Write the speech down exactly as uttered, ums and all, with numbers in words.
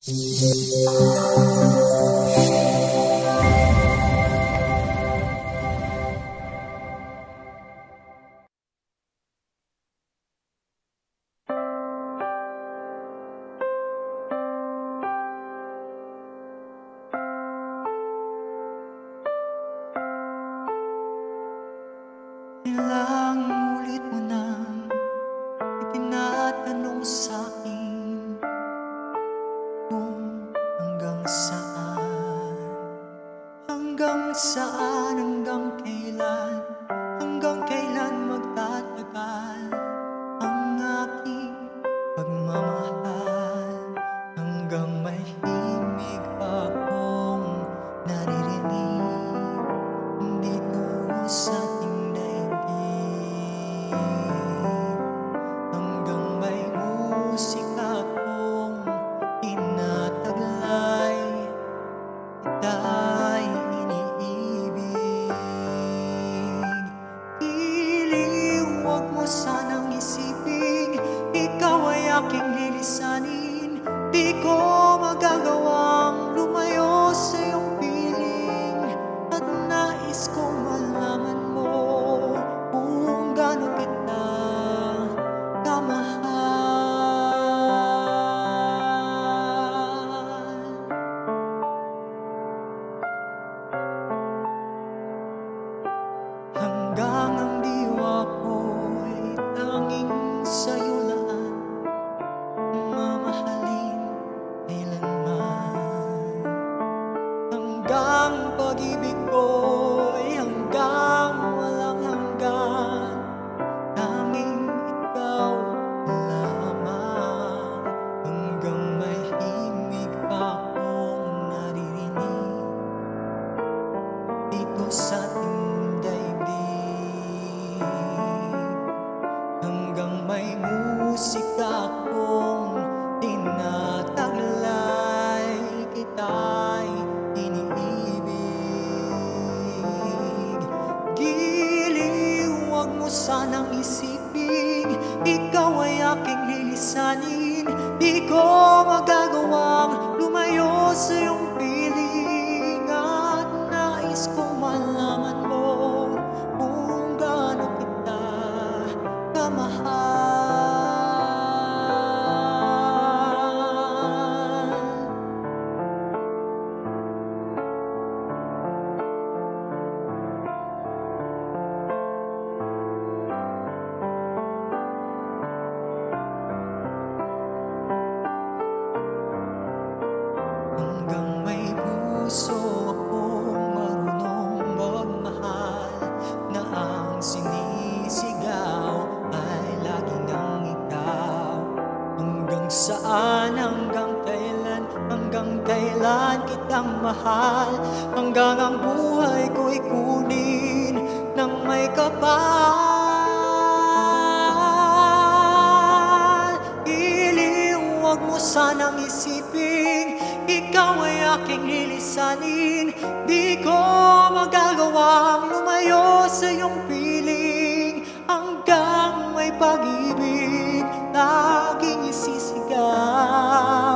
Ilang ulit mo nang itinatanong sa'kin kung hanggang saan, hanggang saan, hanggang kailan, hanggang kailan magtatagal ang aking pagmamahal, hanggang may himig akong naririnig dito sa sanang isipin, ikaw ay aking lilisanin. Di ko magagawang lumayo sa iyong piling, at nais kong malaman mo kung gaano kita kamahal. Hanggang ang diwa ko tanging sa'yo lang mamahalin kailanman. Hanggang pag-ibig ko'y hanggang walang hanggan, tanging ikaw lamang. Hanggang may himig akong naririnig dito sa ating daigdig, hanggang may musika akong tinataglay, kita'y iniibig. Giliw, huwag mo sanang isipin, ikaw ay aking lilisanin. Di ko magagawang lumayo sa iyong piling, at nais kong malaman mo kung gaano kita kamahal. Hanggang may puso akong marunong magmahal, na ang sinisigaw ay laging ang ikaw. Hanggang saan, hanggang kailan, hanggang kailan kitang mahal, hanggang ang buhay ko'y kunin ng may kapal. Iliw, huwag mo sanang isipin, ikaw ay aking lilisanin. Di ko magagawang lumayo sa iyong piling, hanggang may pag-ibig laging isisigaw.